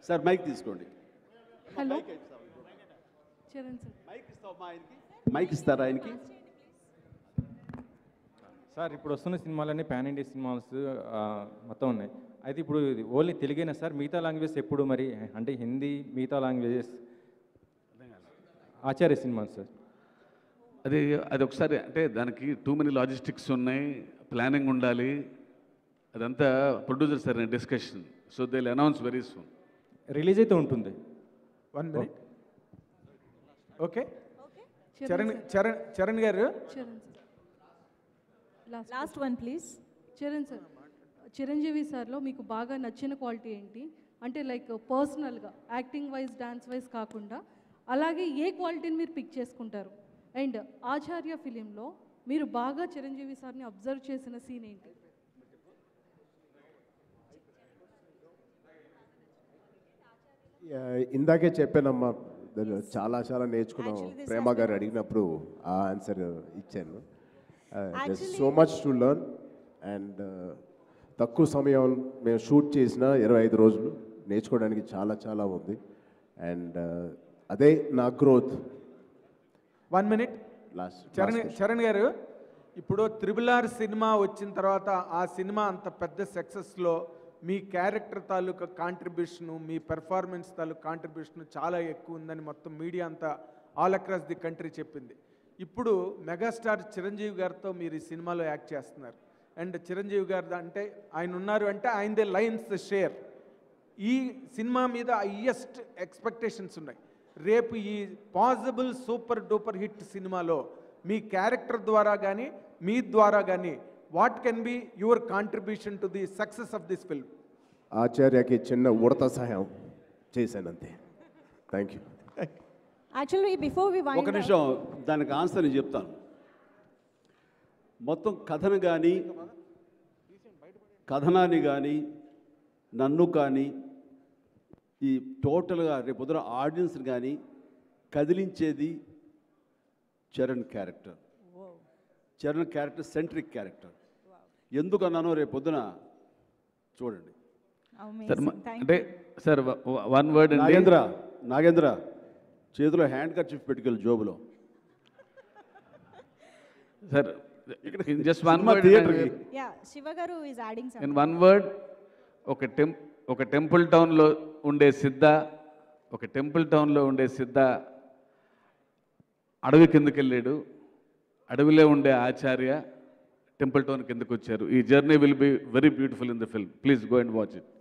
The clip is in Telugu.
సార్ మైక్ తీసుకోండి. హలో చరణ్ సార్, మైక్ ఇస్తావమ్మా ఆయనకి, మైక్ ఇస్తారా ఆయనకి? సార్ ఇప్పుడు వస్తున్న సినిమాలన్నీ పాన్ ఇండియా సినిమాస్ మొత్తం ఉన్నాయి. అయితే ఇప్పుడు ఓన్లీ తెలుగేనా సార్? మిగతా లాంగ్వేజెస్ ఎప్పుడు మరి? అంటే హిందీ మిగతా లాంగ్వేజెస్ ఆచార్య సినిమాలు సార్. అది ఒకసారి అంటే దానికి టూ మెనీ లాజిస్టిక్స్ ఉన్నాయి, ప్లానింగ్ ఉండాలి, అదంతా producer sir discussion. So they will announce very soon. Release అయితే ఉంటుంది. 1 minute. Okay Charan garu, Charan sir last one please. Charan sir, Chiranjeevi సార్లో మీకు బాగా నచ్చిన క్వాలిటీ ఏంటి? అంటే లైక్ పర్సనల్గా యాక్టింగ్ వైజ్, డాన్స్ వైజ్ కాకుండా అలాగే ఏ క్వాలిటీని మీరు పిక్ చేసుకుంటారు? అండ్ ఆచార్య ఫిలింలో మీరు బాగా చిరంజీవి సార్ని అబ్జర్వ్ చేసిన సీన్ ఏంటి? ఇందాకే చెప్పానమ్మా, చాలా చాలా నేర్చుకున్నాం. ప్రేమ గారు అడిగినప్పుడు ఆ ఆన్సర్ ఇచ్చాను. So much to learn. And తక్కువ సమయం మేము షూట్ చేసిన 25 రోజులు నేర్చుకోవడానికి చాలా చాలా ఉంది. అండ్ అదే నా గ్రోత్. 1 minute. చరణ్ గారు, ఇప్పుడు RRR సినిమా వచ్చిన తర్వాత ఆ సినిమా అంత పెద్ద సక్సెస్లో మీ క్యారెక్టర్ తాలూకా కాంట్రిబ్యూషను, మీ పెర్ఫార్మెన్స్ తాలూకా కాంట్రిబ్యూషన్ చాలా ఎక్కువ ఉందని మొత్తం మీడియా అంతా ఆల్ అక్రాస్ ది కంట్రీ చెప్పింది. ఇప్పుడు మెగాస్టార్ చిరంజీవి గారితో మీరు ఈ సినిమాలో యాక్ట్ చేస్తున్నారు. అండ్ చిరంజీవి గారు అంటే ఆయన ఉన్నారు అంటే ఆయనదే లయన్స్ షేర్. ఈ సినిమా మీద హైయెస్ట్ ఎక్స్పెక్టేషన్స్ ఉన్నాయి. రేపు ఈ పాసిబుల్ సూపర్ డూపర్ హిట్ సినిమాలో మీ క్యారెక్టర్ ద్వారా కానీ మీ ద్వారా కానీ what can be your contribution to the success of this film? ఆచార్యకి చిన్న ఉడత సహాయం చేశానంతే. Thank you. Actually before we wind ఒక నిమిషం, దానికి ఆన్సర్ నేను చెప్తాను. మొత్తం కథనాన్ని కానీ నన్ను కానీ ఈ టోటల్గా రేపొద్దున ఆడియన్స్ని కానీ కదిలించేది Charan character. Charan character centric character. ఎందుకన్నానో రేపొద్దున చూడండి. అంటే సార్ 1 word. నాగేంద్ర చేతిలో హ్యాండ్ కర్చీఫ్ పెట్టుకెళ్ళి జోబులో. Sir just 1 word. Yeah, Shiva garu is adding in 1 word, ఒక టెంపుల్ టౌన్లో ఉండే సిద్ధ అడవి కిందకి వెళ్ళాడు. అడవిలో ఉండే ఆచార్య టెంపుల్ టౌన్ కిందకు వచ్చారు. ఈ journey will be very beautiful in the film. Please go and watch it.